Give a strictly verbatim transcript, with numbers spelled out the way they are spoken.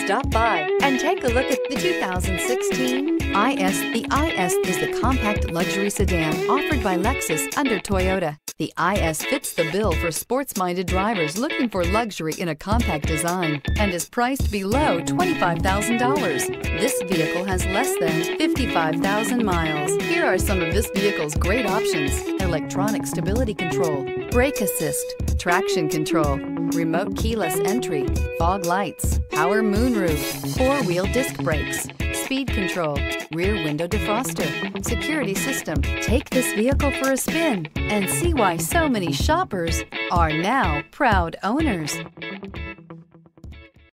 Stop by and take a look at the two thousand sixteen I S. The I S is the compact luxury sedan offered by Lexus under Toyota. The I S fits the bill for sports-minded drivers looking for luxury in a compact design and is priced below twenty-five thousand dollars. This vehicle has less than fifty-five thousand miles. Here are some of this vehicle's great options: electronic stability control, brake assist, traction control, remote keyless entry, fog lights, power moonroof, four-wheel disc brakes, speed control, rear window defroster, security system. Take this vehicle for a spin and see why so many shoppers are now proud owners.